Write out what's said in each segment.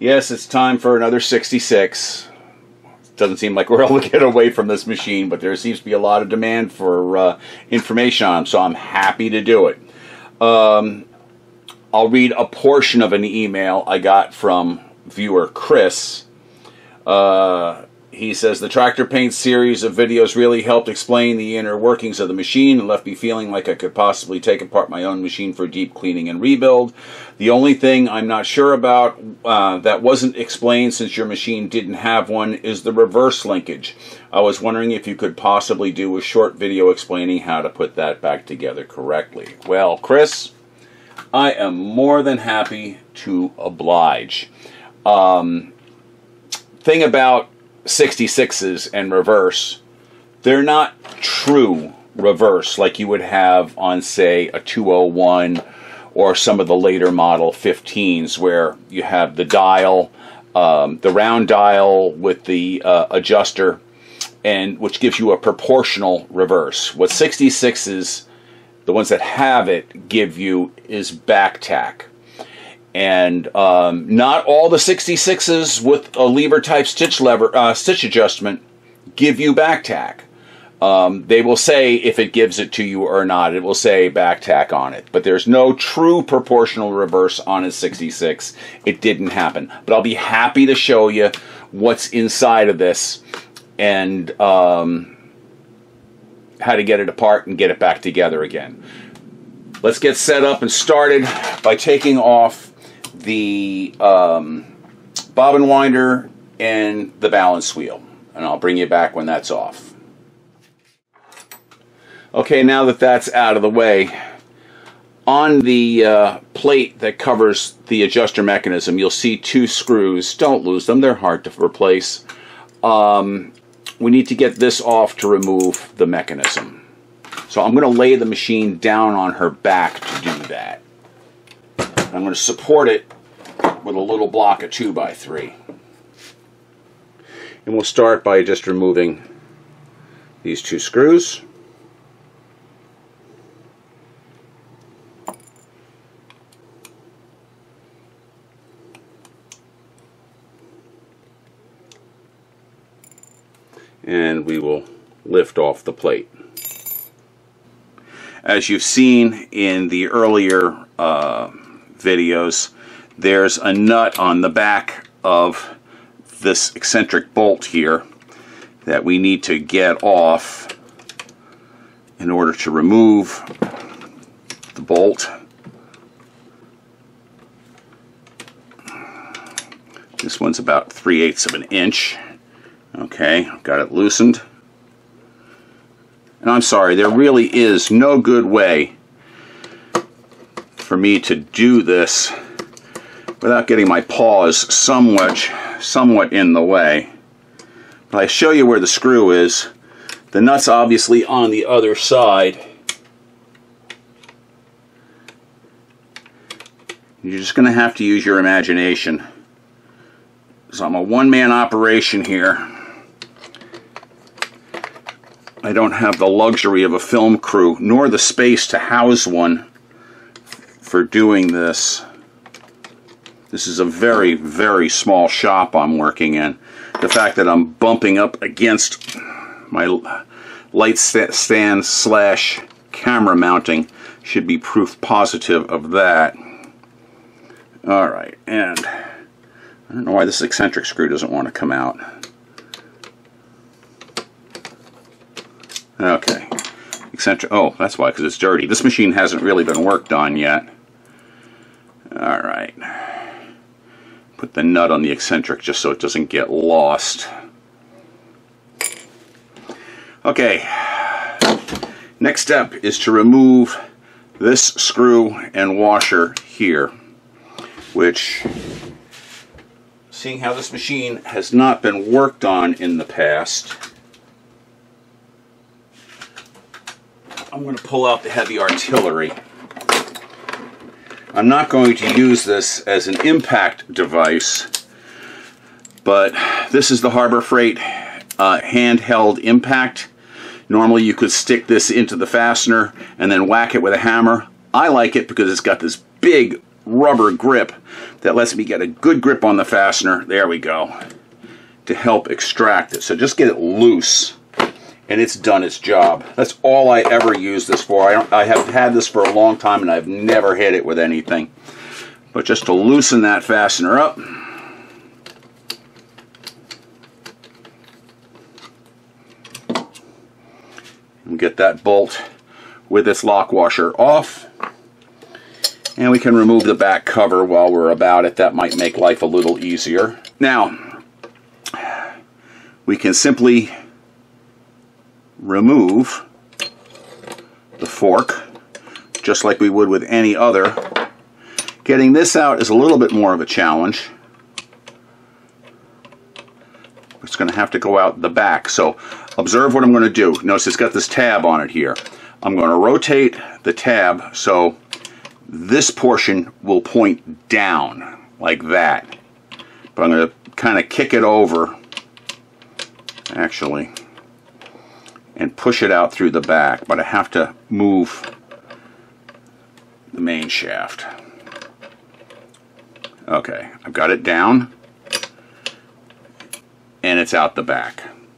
Yes, it's time for another 66. Doesn't seem like we're able to get away from this machine, but there seems to be a lot of demand for information on them, so I'm happy to do it. I'll read a portion of an email I got from viewer Chris. He says, the Tractor Paint series of videos really helped explain the inner workings of the machine and left me feeling like I could possibly take apart my own machine for deep cleaning and rebuild. The only thing I'm not sure about that wasn't explained, since your machine didn't have one, is the reverse linkage. I was wondering if you could possibly do a short video explaining how to put that back together correctly. Well, Chris, I am more than happy to oblige. Thing about 66s and reverse, they're not true reverse like you would have on, say, a 201 or some of the later model 15s, where you have the dial, the round dial with the adjuster, and which gives you a proportional reverse. What 66s, the ones that have it, give you is back tack. And not all the 66s with a lever type stitch adjustment give you back tack. They will say if it gives it to you or not. It will say back tack on it. But there's no true proportional reverse on a 66. It didn't happen. But I'll be happy to show you what's inside of this and how to get it apart and get it back together again. Let's get set up and started by taking off the bobbin winder and the balance wheel, and I'll bring you back when that's off. Okay, now that that's out of the way, on the plate that covers the adjuster mechanism, you'll see two screws. Don't lose them, they're hard to replace. We need to get this off to remove the mechanism. So I'm going to lay the machine down on her back to do that. I'm going to support it with a little block of 2x3. And we'll start by just removing these two screws. And we will lift off the plate. As you've seen in the earlier videos, there's a nut on the back of this eccentric bolt here that we need to get off in order to remove the bolt. This one's about 3/8 of an inch. Okay, got it loosened. And I'm sorry, there really is no good way for me to do this without getting my paws somewhat in the way. But I show you where the screw is. The nut's obviously on the other side. You're just going to have to use your imagination. So I'm a one-man operation here. I don't have the luxury of a film crew, nor the space to house one for doing this. This is a very, very small shop I'm working in. The fact that I'm bumping up against my light stand slash camera mounting should be proof positive of that. Alright, and I don't know why this eccentric screw doesn't want to come out. Okay, eccentric, oh, that's why, because it's dirty. This machine hasn't really been worked on yet. Alright. Put the nut on the eccentric just so it doesn't get lost. Okay, next step is to remove this screw and washer here, which, seeing how this machine has not been worked on in the past, I'm going to pull out the heavy artillery. I'm not going to use this as an impact device, but this is the Harbor Freight handheld impact. Normally you could stick this into the fastener and then whack it with a hammer. I like it because it's got this big rubber grip that lets me get a good grip on the fastener. There we go. To help extract it. So just get it loose and it's done its job. That's all I ever use this for. I have had this for a long time and I've never hit it with anything. But just to loosen that fastener up. And get that bolt with its lock washer off. And we can remove the back cover while we're about it. That might make life a little easier. Now, we can simply remove the fork just like we would with any other. Getting this out is a little bit more of a challenge. It's going to have to go out the back. So observe what I'm going to do. Notice it's got this tab on it here. I'm going to rotate the tab so this portion will point down like that. But I'm going to kind of kick it over, actually, and push it out through the back. But I have to move the main shaft. Okay, I've got it down, and it's out the back.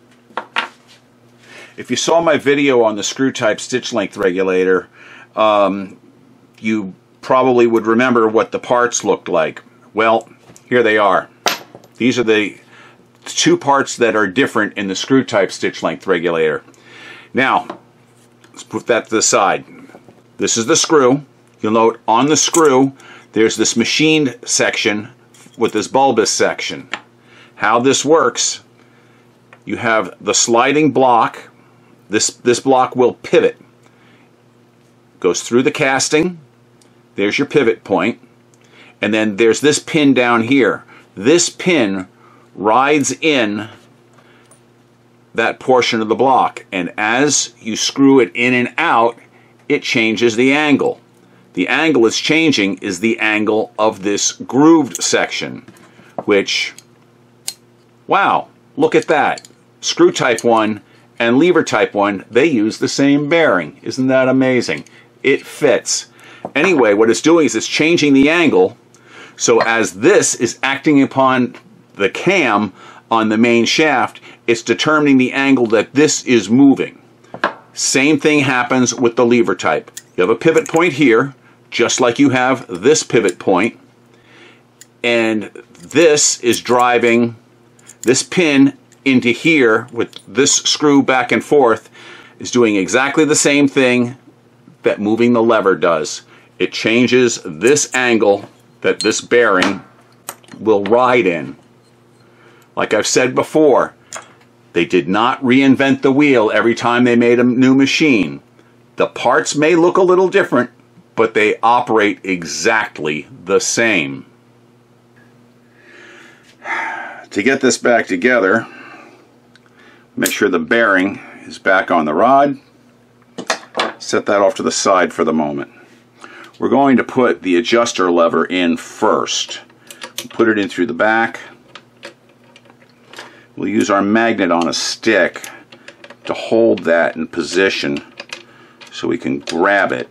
If you saw my video on the screw type stitch length regulator, you probably would remember what the parts looked like. Well, here they are. These are the two parts that are different in the screw type stitch length regulator. Now, let's put that to the side. This is the screw. You'll note on the screw there's this machined section with this bulbous section. How this works, you have the sliding block. This block will pivot. Goes through the casting. There's your pivot point. And then there's this pin down here. This pin rides in that portion of the block. And as you screw it in and out, it changes the angle. The angle it's changing is the angle of this grooved section, which, wow, look at that. Screw type 1 and lever type 1, they use the same bearing. Isn't that amazing? It fits. Anyway, what it's doing is it's changing the angle, so as this is acting upon the cam on the main shaft, it's determining the angle that this is moving. Same thing happens with the lever type. You have a pivot point here, just like you have this pivot point, and this is driving this pin into here with this screw back and forth, is doing exactly the same thing that moving the lever does. It changes this angle that this bearing will ride in. Like I've said before, they did not reinvent the wheel every time they made a new machine. The parts may look a little different, but they operate exactly the same. To get this back together, make sure the bearing is back on the rod. Set that off to the side for the moment. We're going to put the adjuster lever in first. Put it in through the back. We'll use our magnet on a stick to hold that in position so we can grab it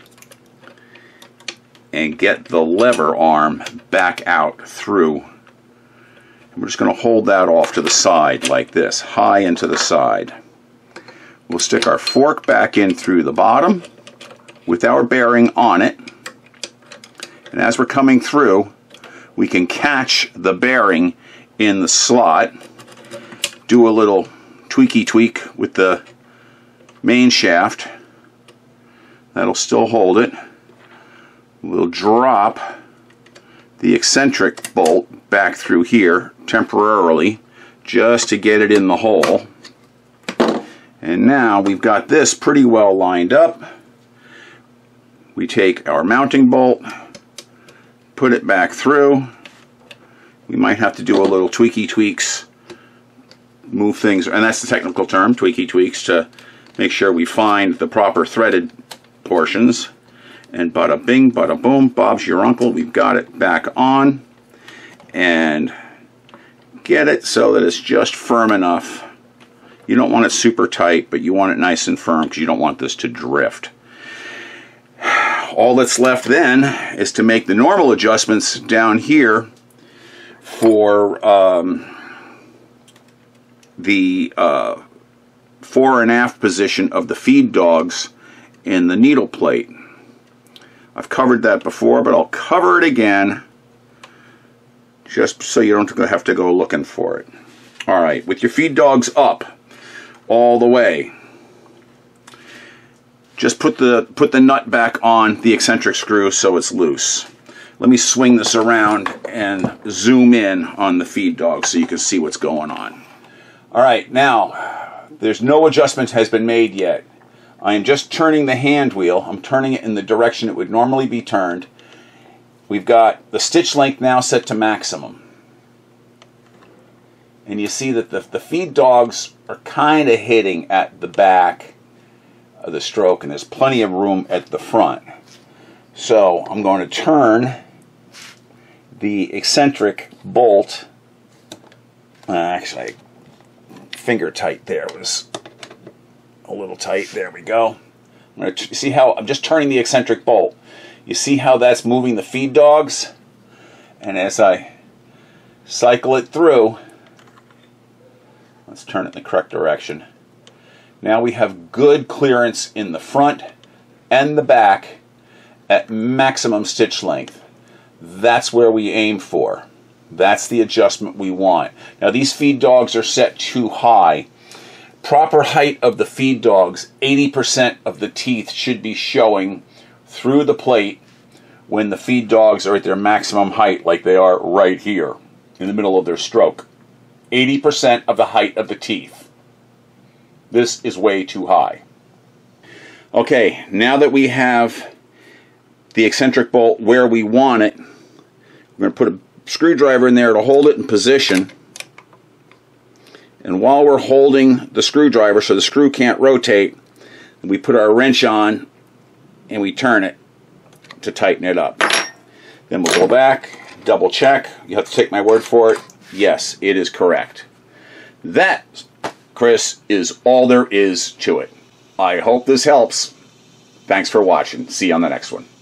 and get the lever arm back out through. And we're just going to hold that off to the side like this, high into the side. We'll stick our fork back in through the bottom with our bearing on it. And as we're coming through, we can catch the bearing in the slot, do a little tweaky tweak with the main shaft. That'll still hold it. We'll drop the eccentric bolt back through here temporarily just to get it in the hole. And now we've got this pretty well lined up. We take our mounting bolt, put it back through. We might have to do a little tweaky tweaks, move things, and that's the technical term, tweaky tweaks, to make sure we find the proper threaded portions. And bada bing, bada boom, Bob's your uncle. We've got it back on. And get it so that it's just firm enough. You don't want it super tight, but you want it nice and firm because you don't want this to drift. all that's left then is to make the normal adjustments down here for the fore and aft position of the feed dogs in the needle plate. I've covered that before, but I'll cover it again just so you don't have to go looking for it. Alright, with your feed dogs up all the way, just put the nut back on the eccentric screw so it's loose. Let me swing this around and zoom in on the feed dog so you can see what's going on. Alright, now, there's no adjustment has been made yet. I am just turning the hand wheel. I'm turning it in the direction it would normally be turned. We've got the stitch length now set to maximum. And you see that the feed dogs are kind of hitting at the back of the stroke, and there's plenty of room at the front. So I'm going to turn the eccentric bolt. Actually, finger tight there was a little tight. There we go. I'm going to see how I'm just turning the eccentric bolt. You see how that's moving the feed dogs? And as I cycle it through, let's turn it in the correct direction. Now we have good clearance in the front and the back at maximum stitch length. That's where we aim for. That's the adjustment we want. Now these feed dogs are set too high. Proper height of the feed dogs, 80% of the teeth should be showing through the plate when the feed dogs are at their maximum height, like they are right here in the middle of their stroke. 80% of the height of the teeth. This is way too high. Okay, now that we have the eccentric bolt where we want it, we're going to put a screwdriver in there to hold it in position. And while we're holding the screwdriver so the screw can't rotate, we put our wrench on and we turn it to tighten it up. Then we'll go back, double check. You have to take my word for it. Yes, it is correct. That, Chris, is all there is to it. I hope this helps. Thanks for watching. See you on the next one.